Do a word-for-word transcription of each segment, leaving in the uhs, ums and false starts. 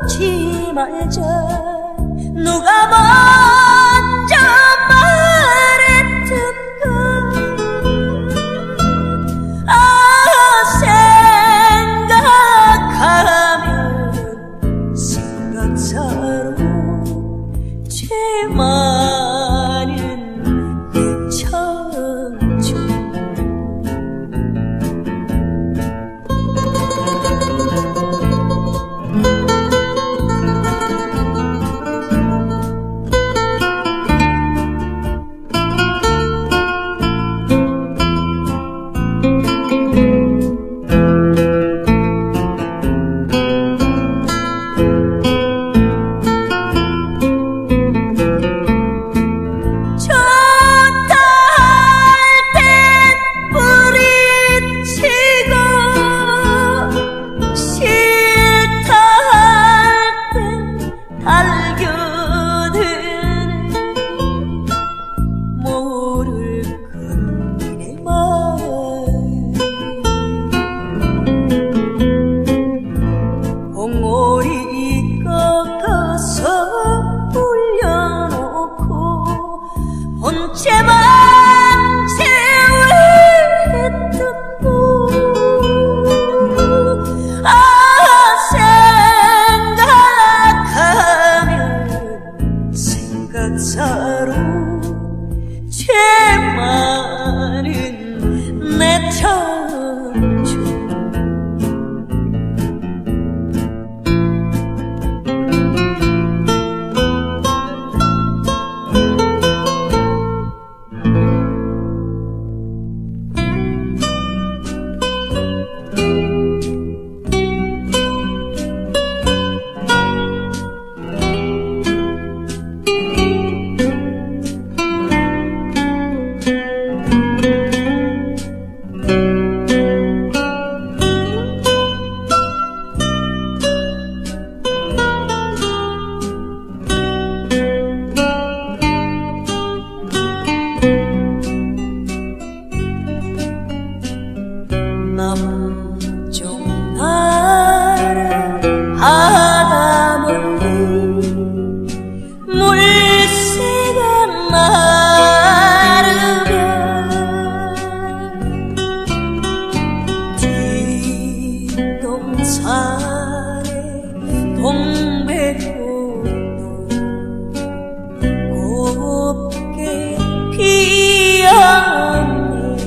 묻지 말자. 누가 먼저 말했던가. 아 생각하면 생각사로 죄 많은 내 청춘. 본체만 제외했던 아 생각하면 생각사로 죄 많은 내 청춘. 남쪽 나라 바다 멀리 물새가 마르면 뒷동산에 동백꽃도 곱게 피었네.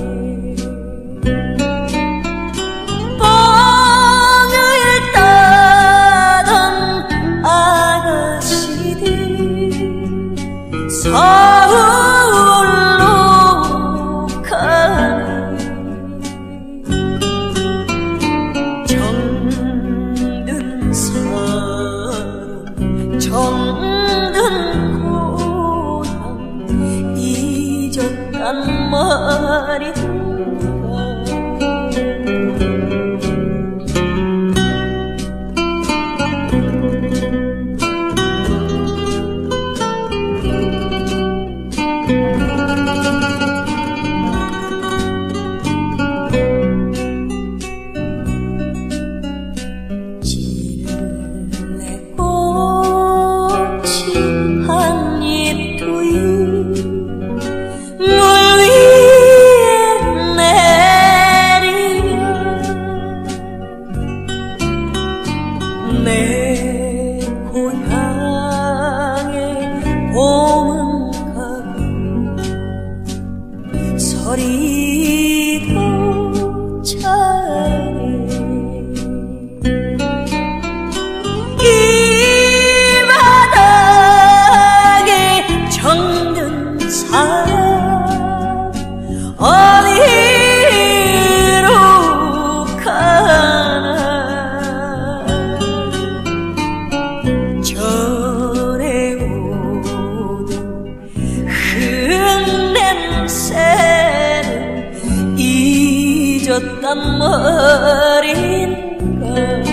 서울로 가네. 정든 사람 정든 고향 잊었단 말인가. 내 고향에 봄은 가고 서리도 차네. 이 바닥에 정든 사람 어디로 가나. 전에 오던 흙냄새는 잊었단 말인가.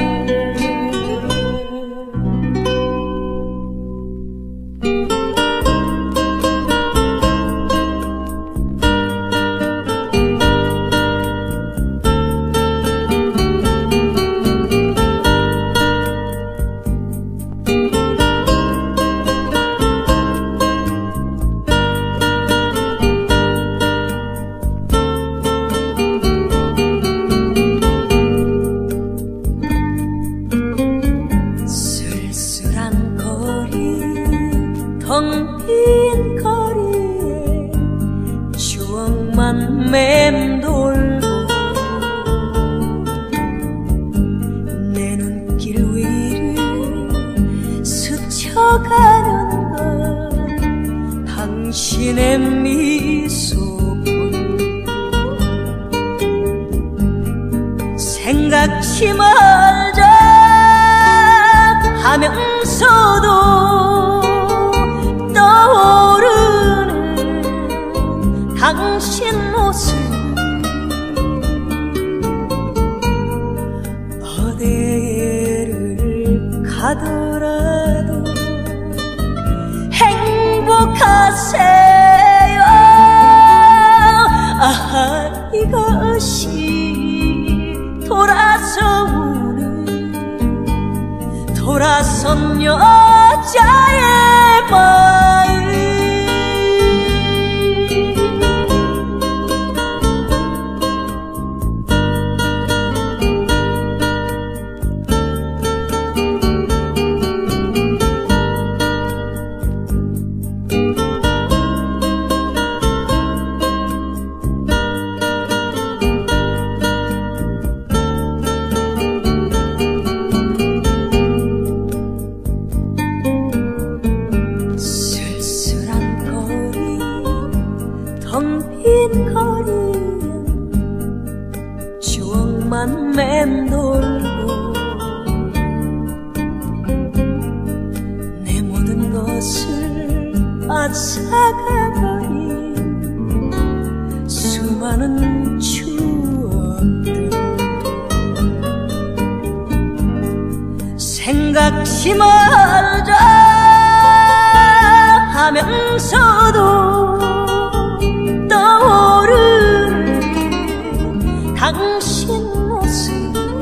맴돌고 내 눈길 위를 스쳐가는 건 당신의 미소뿐. 생각지 말자 하면서도 떠오르는 당신 모습. 어디를 가더라도 행복하세요. 아하, 이것이 돌아서 우는 돌아선 여자의 마음. 텅빈 거리에 추억만 맴돌고 내 모든 것을 앗아가버린 수많은 추억들. 생각지 말자 하면서도 떠오르는 당신 모습.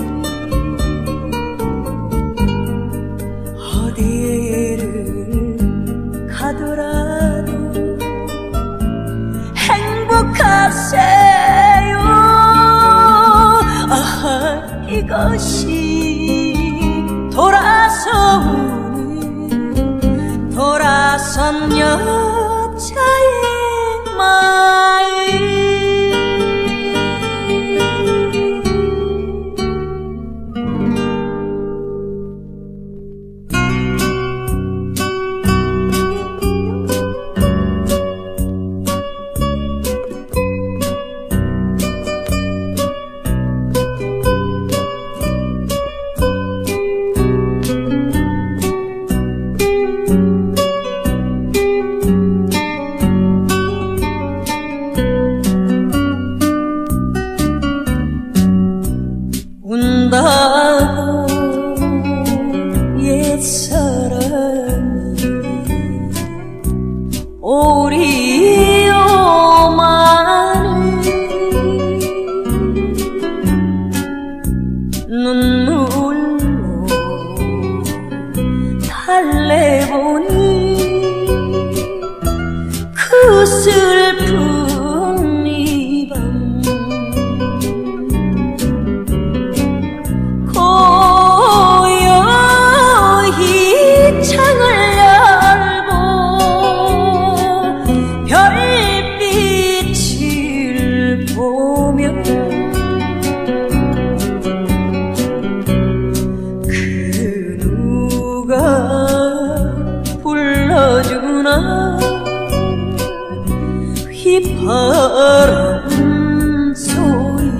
어디를 가더라도 행복하세요. 아하, 이것이 돌아서 우는 돌아선 여자의 마음. 운다고 옛사람이 오리오마는 눈물로 달래보니 그 슬픈 이 밤 고요히 창을 열고 별빛을 보며 그 누가 불러주나 휘파람 소리.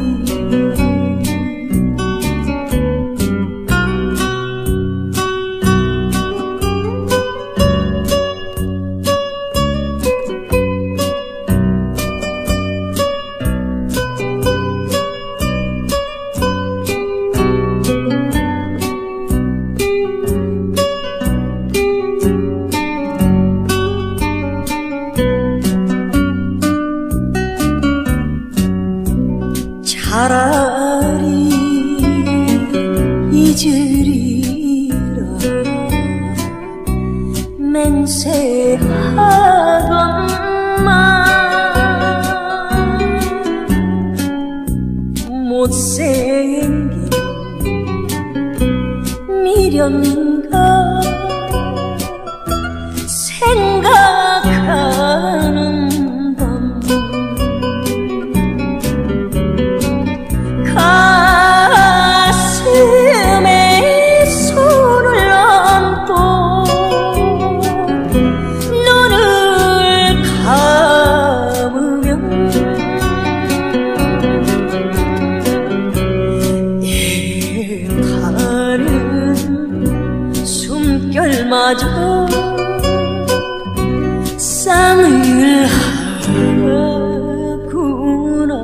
차라리 잊으리라 맹세하던만 못생긴 미련인가 생각하는 밤 별마저 쌍을 하구나.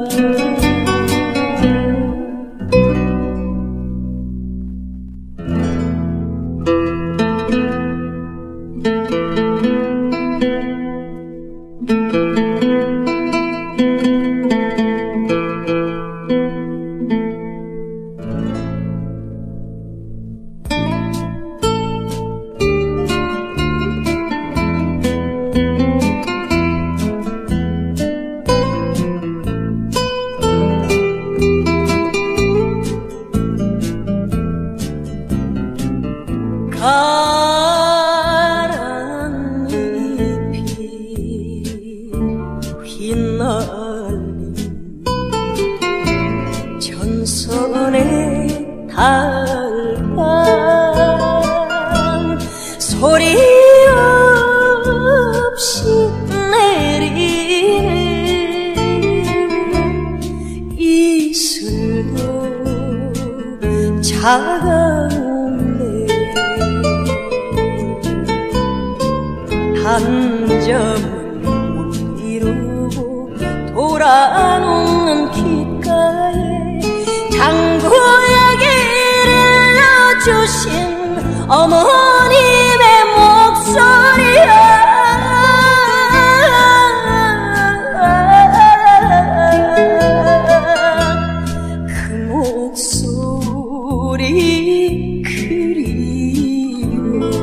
가란 잎이 휘날린 전선의 달밤 소리 없이 내리는 이슬도 차가운데 단점을 못 이루고 돌아오는 귓가에 장구의 길을 주신 어머님의 목소리야. 그 목소리 그리워.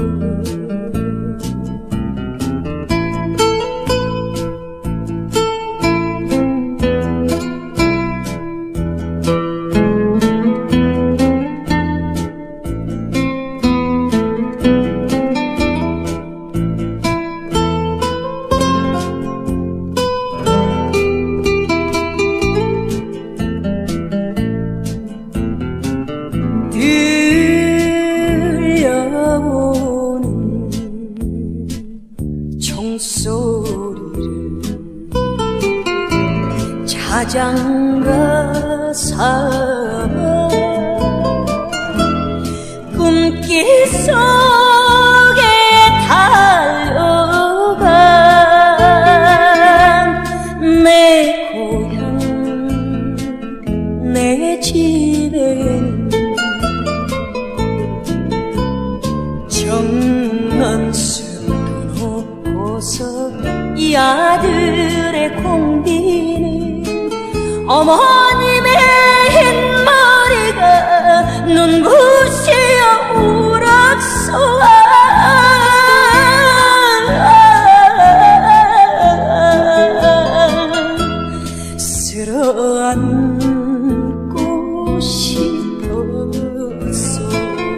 들려오는 종소리를 자장가 삼아 꿈길 속에 달려간 내 고향 내 집에는 정난숲 놓고서 이 아들의 공비는 어머님의 흰머리가 눈부시어 우락쏘아. 쓸어안고 싶었어.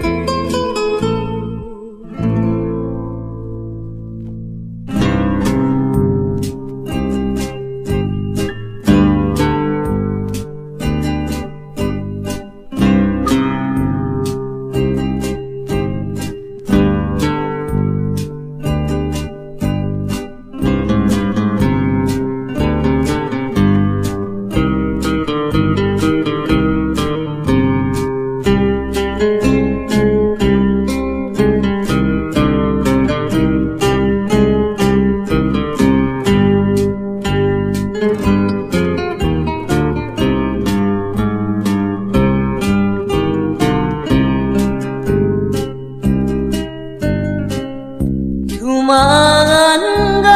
두만간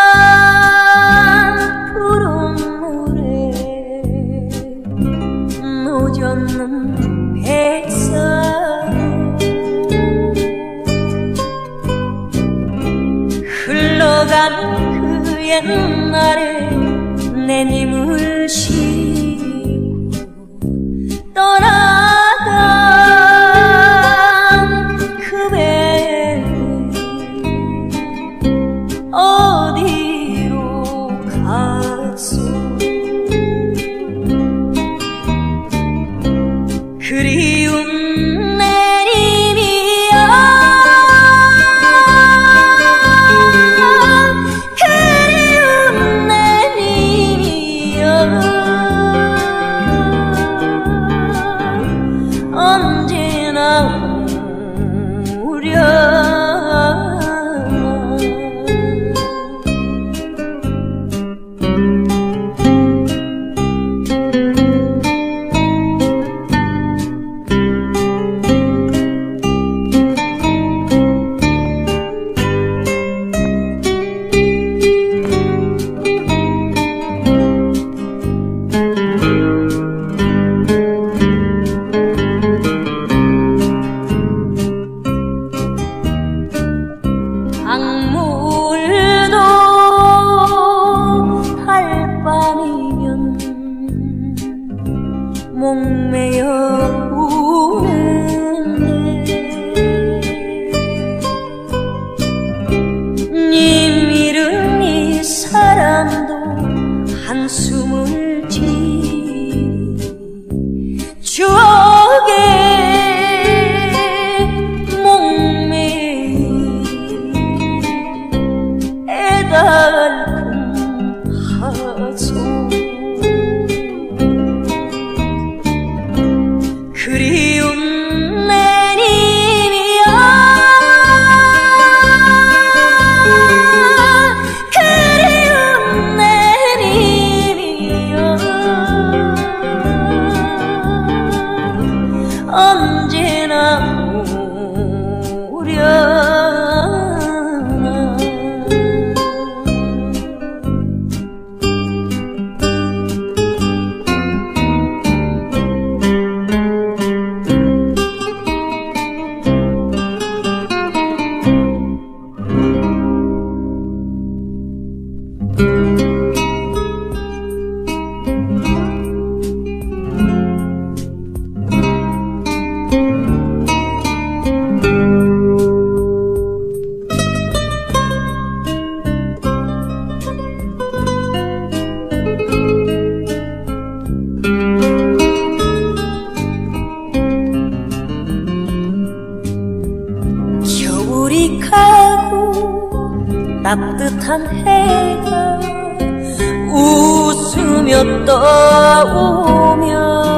푸른 물에 노젓는 뱃살 흘러간 그 옛날에 내 님을 싣고 떠나간 그 배 어디로 갔소. 그리운 내님이여 그리운 내님이여 불이 가고 따뜻한 해가 웃으며 떠오면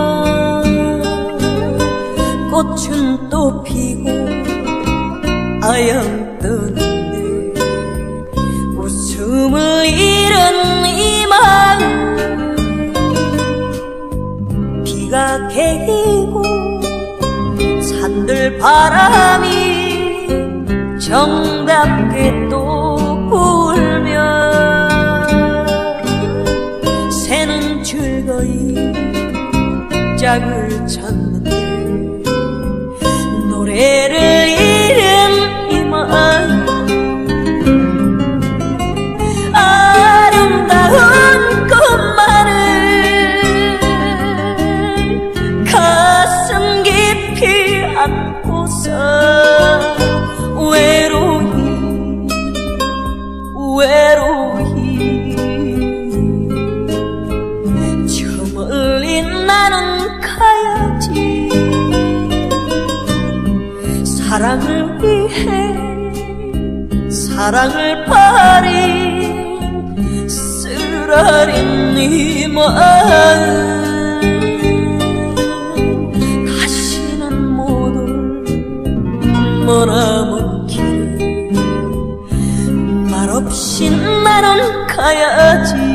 꽃은 또 피고 아양 떠는데 웃음을 잃은 이 마음 비가 개이고 산들 바람이 정답게 또 불며 새는 즐거이 짝을 찾는데 노래를 잃은 이 마음 아름다운 꽃만을 가슴 깊이 안고서 외로이 외로이 저 멀리 나는 가야지 사랑을 위해 사랑을 버린 쓰라린 네 마음 다시는 못 올 머나먼 길을 말없이 나는 가야지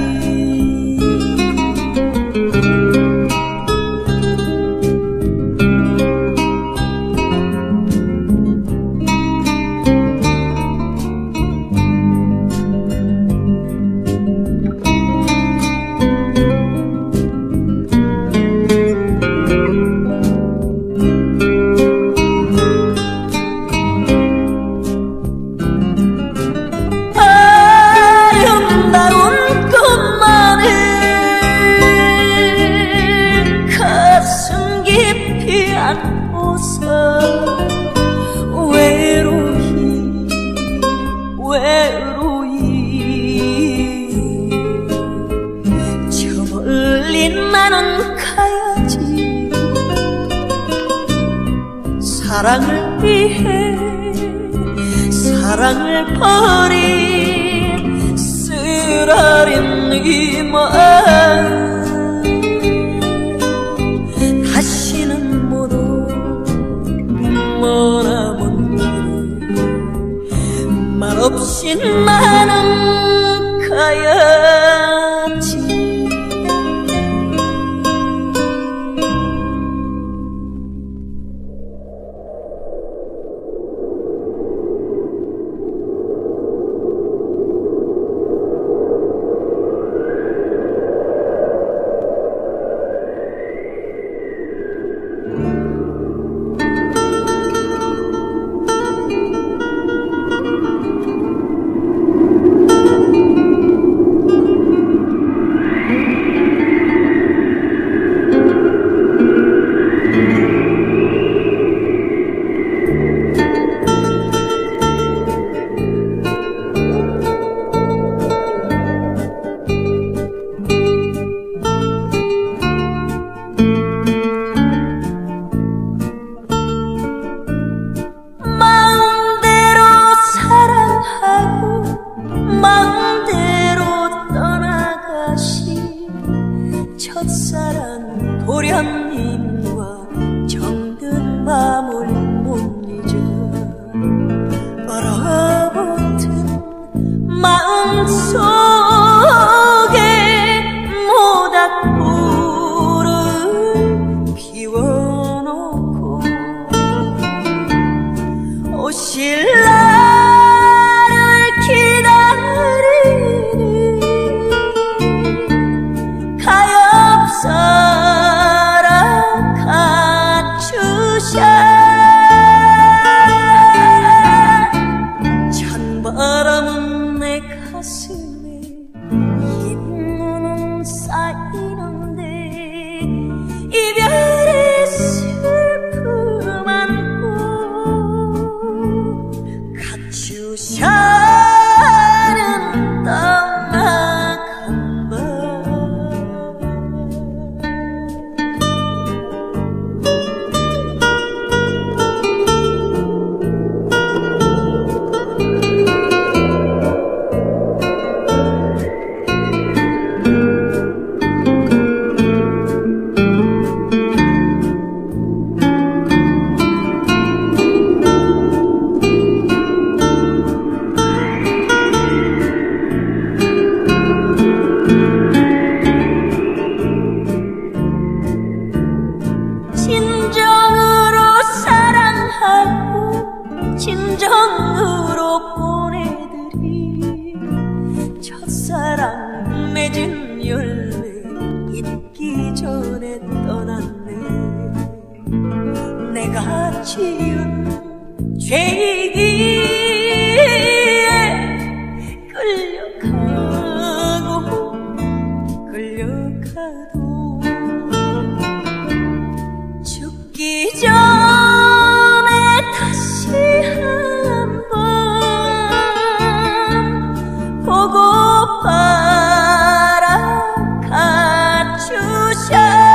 외로이 외로이 저 멀리 나는 가야지 사랑을 위해 사랑을 버린 쓰라린 네 마음 다시는 못 올 머나먼 길을 말없이 나는 가야지 첫사랑 도련님과 정든 밤을 못 잊어 얼어붙은 마음속에 모닥불을 피워놓고 오실 날을 기다리는 가엾어라 가추샤 찬바람은 내 가슴에 흰눈은 쌓이는데 이별의 슬픔 안고 진정으로 보내드린 첫사랑 맺은 열매 잊기 전에 떠났네. 내가 지은 죄이기에 끌려가고 끌려가도 죽기 전에 다시 한번 보고파라 가주셔.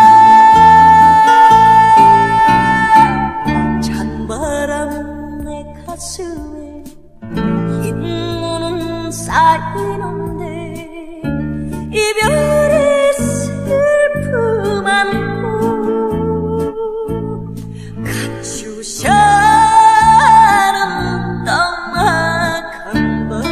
찬바람 내 가슴에 흰 무는 쌓이는데 이별의 슬픔 안고 가주셔는 떠나간 밤.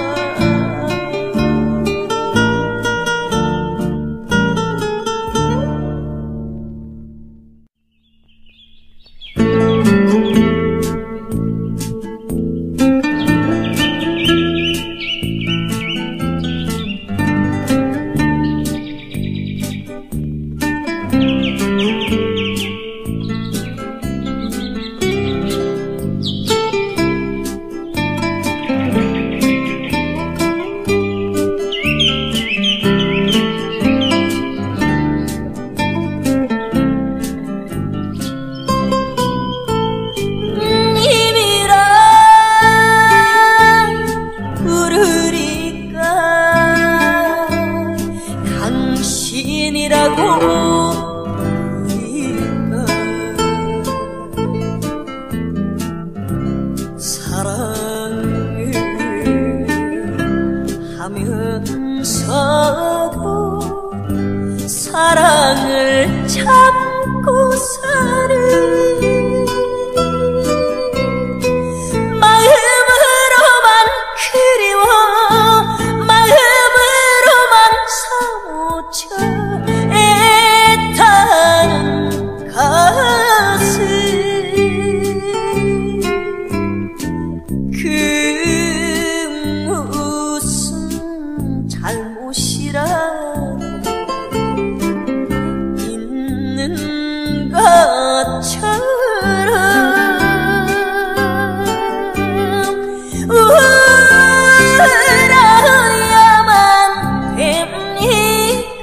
사랑을 하면서도 사랑을 참고 사는 마음으로만 그리워 마음으로만 사무쳐 애타는 가슴. 그 무슨 잘못이라 있는 것처럼 울어야만 됩니까?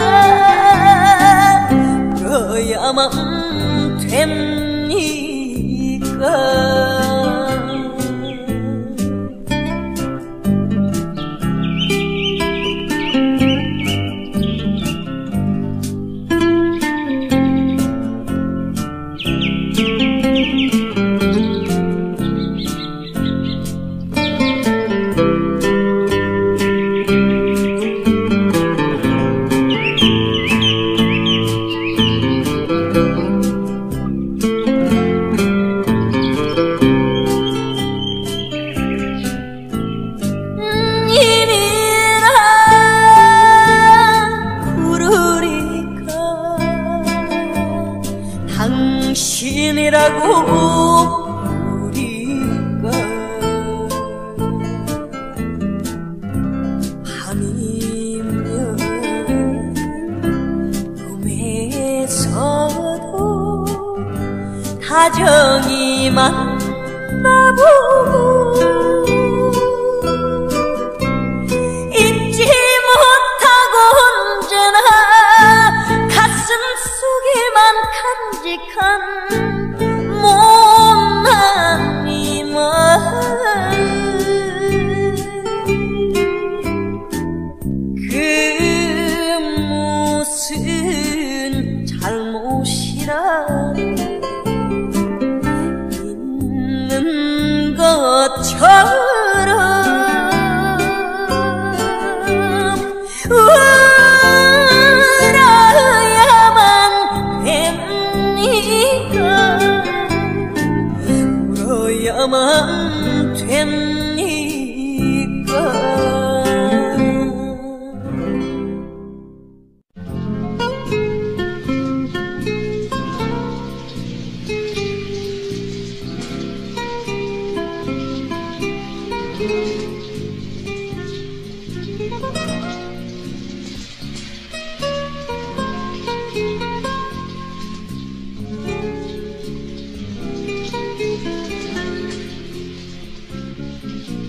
울어야만 됩니까? 당신이라고 우리가 밤이면 꿈에서도 다정히 만나보고 잊지 못하고 언제나 가슴 속에만 간직한 못난 이 마음. 그 무슨 잘못이라 있는 것처럼 울어야만 됩니까? 울어야만 됩니까?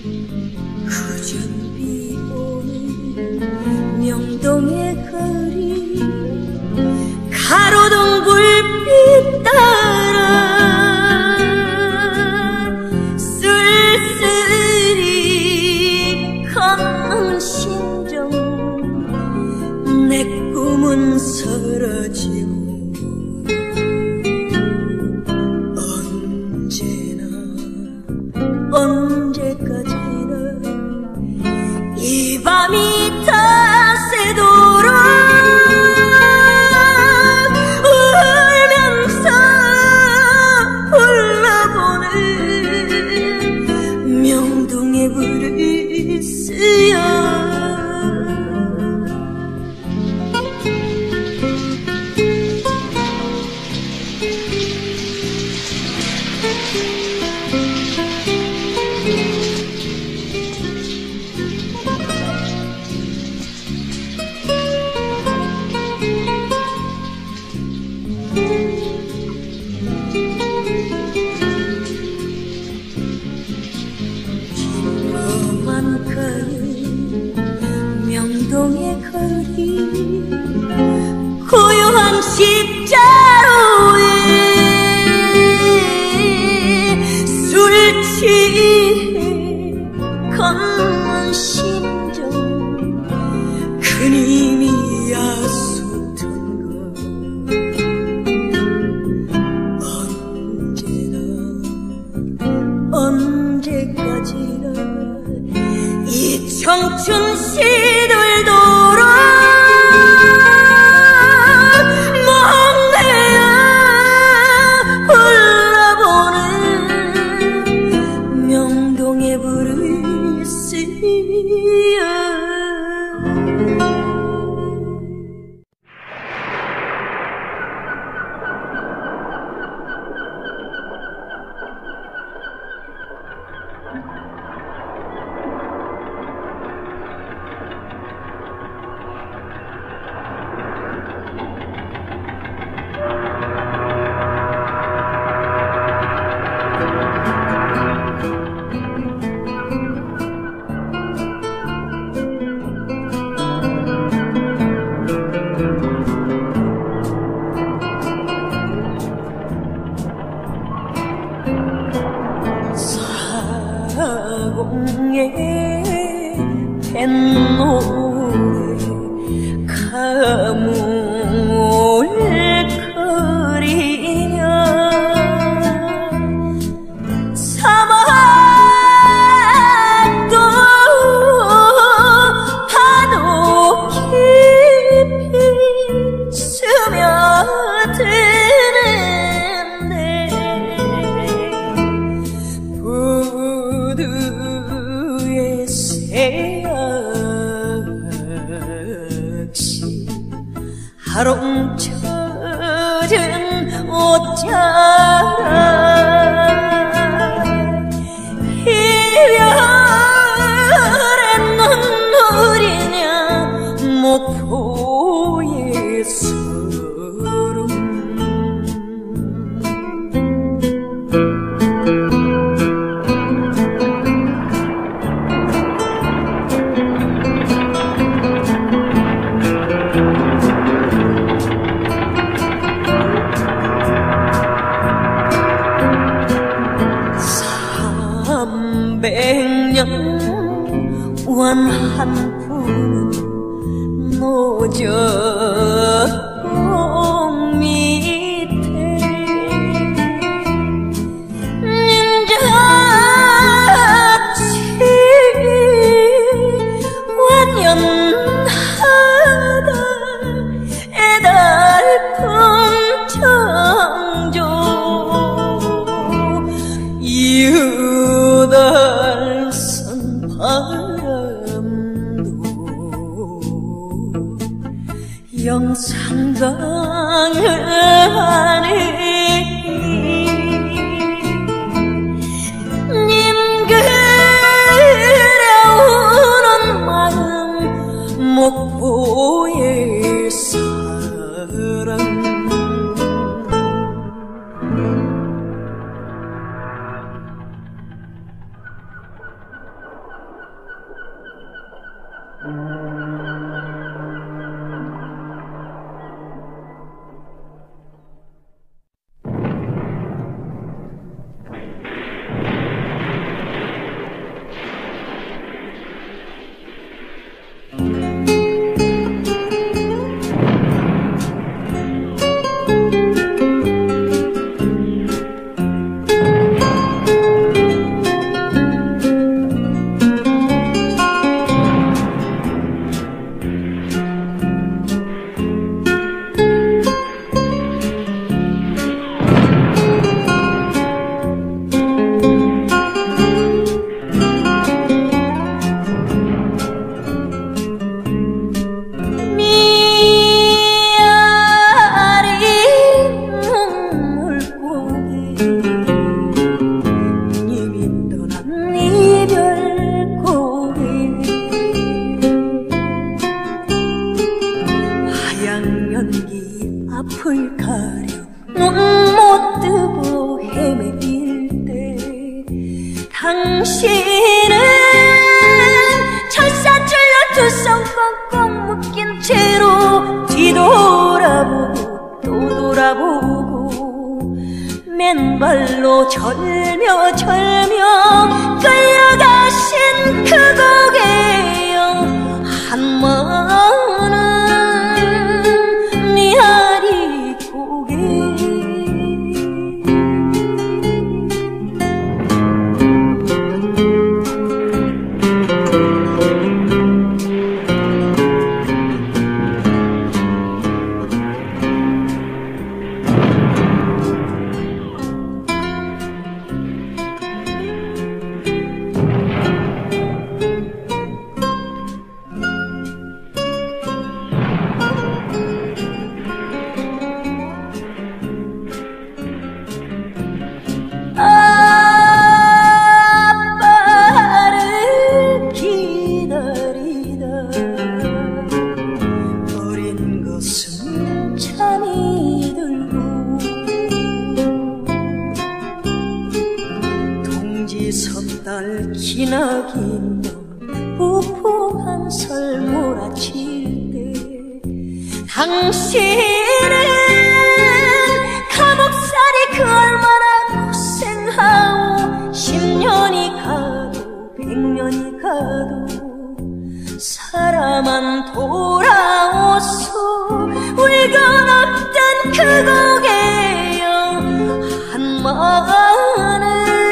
그전 비 오는 명동의 거리 가로등 불빛 따라 쓸쓸히 걷는 심정 내 꿈은 사라지고 언제까지나 이 밤이 다 새도록 울면서 불러보는 명동의 브루스야. 명동의 거리 고요한 십자로 위에 술 취해 걷는 심정 그님이 야속한 것 언제나 언제까지나 이 청춘 시들도록 목매어 불러보는 명동의 브루스야. 사공의 뱃노래 가물거리며 사막도 파도 깊이 스며드는데 부두의 새약시 하롱젖은 옷자락 이별의 눈물이냐 목포의 서름 삼백년 원한 푸는 노정 밑에 님같이 완연하다 애달픈 청조 유달선 바람도 영산강을 하네 님 그려오는 마음 목포의 사랑 앞을 가려 눈 못 뜨고 헤매길 때 당신은 철사줄로 두 손 꽁꽁 묶인 채로 뒤돌아보고 또 돌아보고 맨발로 절며 절며 끌려가신 그 고개여 한마는 미아리 고개 아빠를 기다리다 어린 것은 잠이 들고 동지 섣달 기나긴 부푸 한설 몰아칠 때 당신은 감옥살이 그 얼마나 고생하오 십년이 가도 백년이 가도 사람만 돌아오소 울건 없던 그 고개여 한마는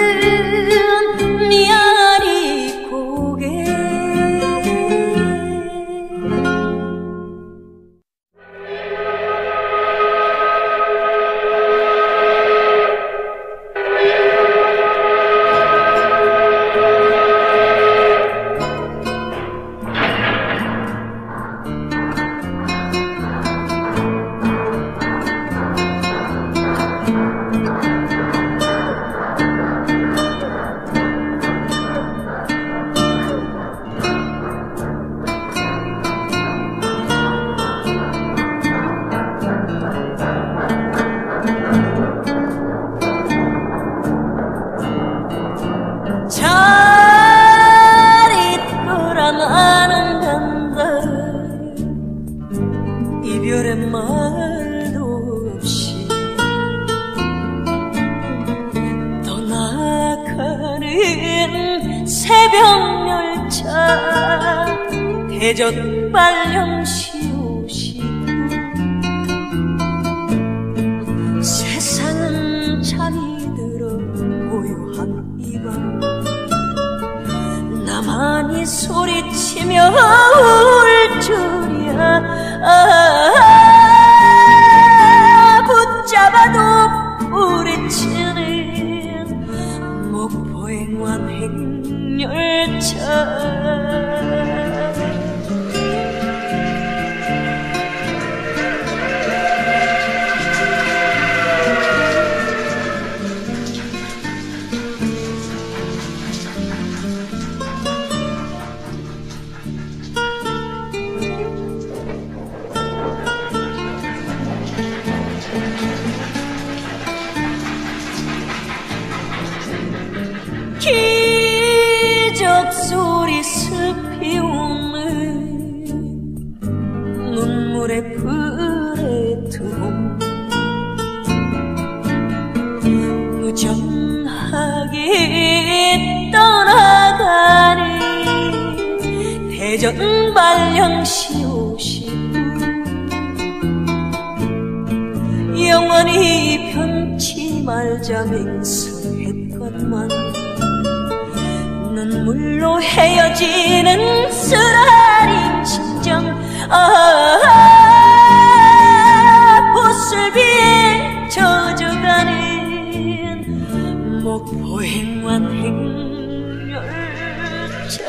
미아리 고개 잘 있거라 나는 간다 이별의 말도 없이 떠나가는 새벽열차 대전 발령시오시고 세상은 잠이 들어 고요한 이밤 나만이 소리치며 울 줄이야 아, 붙잡아도 뿌리치는 목포행 완행열차 기적 소리 습히 오는 노래 플랫폼 무정하게 떠나가는 대전 발령시 오십 영원히 변치 말자 맹세했건만 눈물로 헤어지는 쓰라린 심정 아 보슬비에 젖어가는 목포행만 행렬차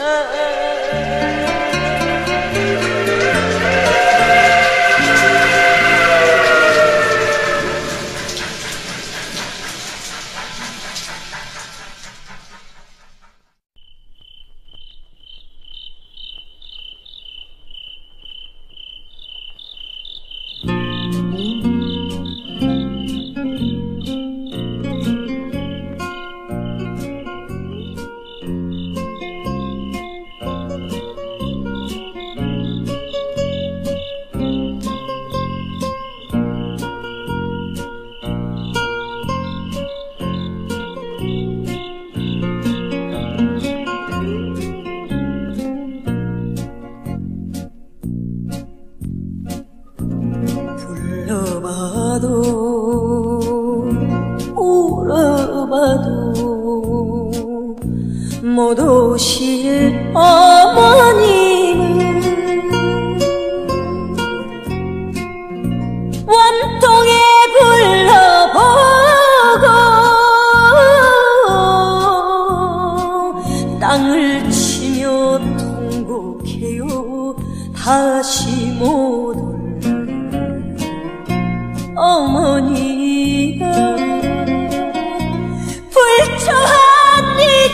울어봐도 못 오실 어머님은 원통에 불러보고 땅을 치며 통곡해요 다시 못 올 어머니가 불초한 네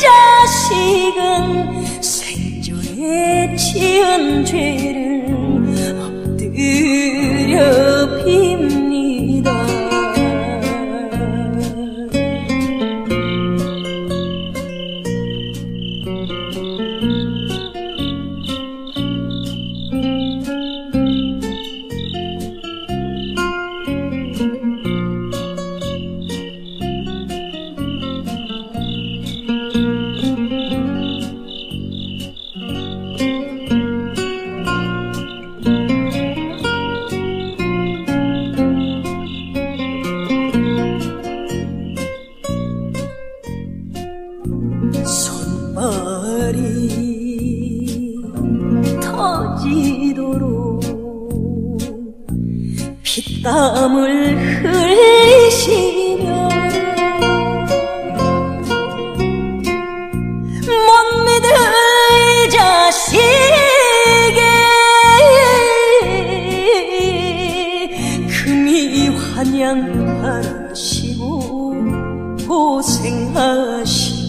자식은 생전에 지은 죄를 엎드려 빕니다. 손발이 터지도록 피땀을 흘리시며 못 믿을 자식의 금이 환영하시고 고생하시고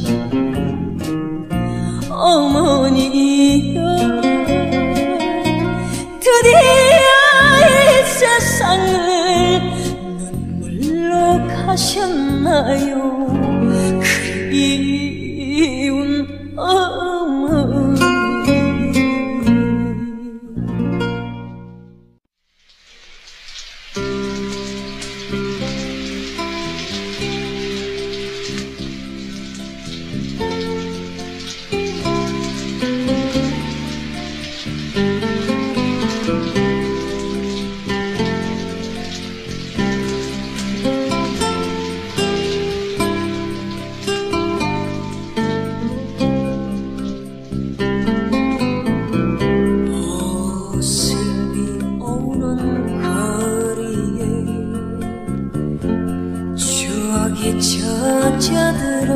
어머니여 드디어 이 세상을 눈물로 가셨나요 그리운 어머니. 젖어들어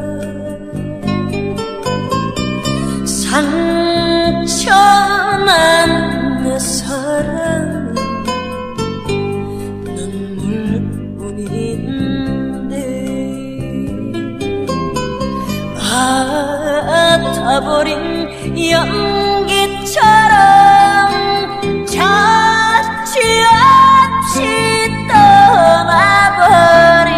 상처난 내 사랑은 눈물뿐인데 아타버린 연기처럼 자취 없이 떠나버린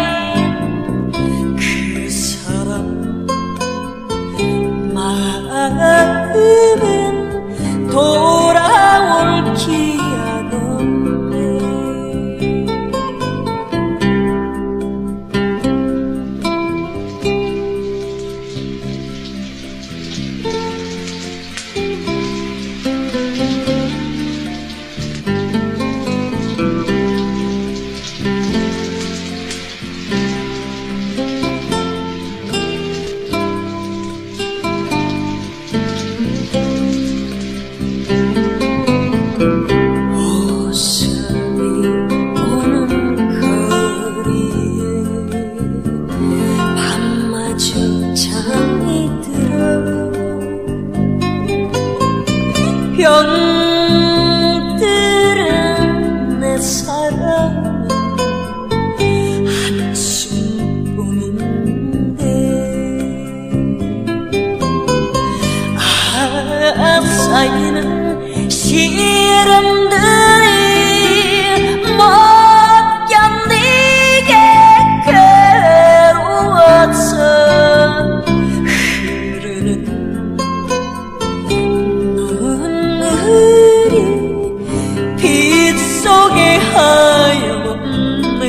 마음은 돌아올 기약 없 병들은 내 사랑은 한숨뿐인데 아 쌓이는 시름들이 못 견디게 괴로워서 빗속에 하염없네.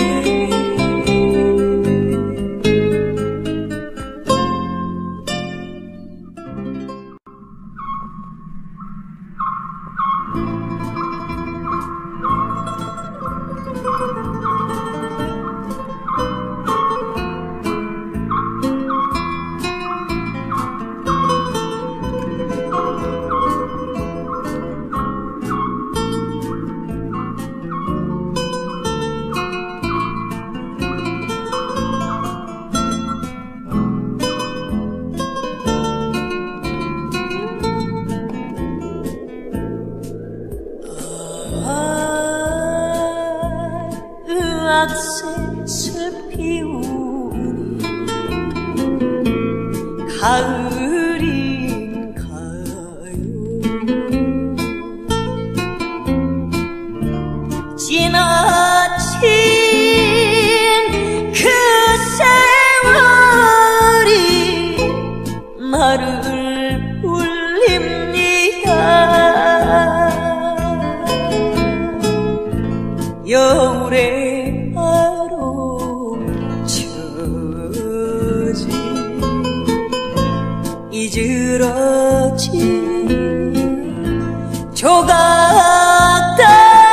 악셋을 피우니 가을인가요? 지나친 그 세월이 나를 울립니다. 여울에 바로 처진 이즈러진 조각단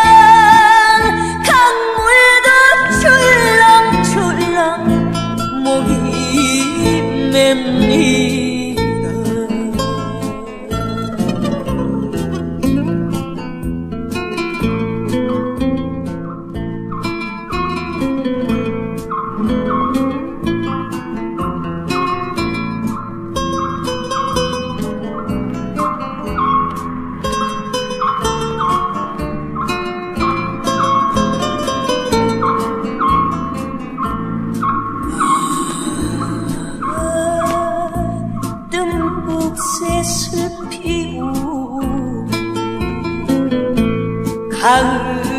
강물도 출렁출렁 목이 맵니다. 뜸붓셋을 피우니 가을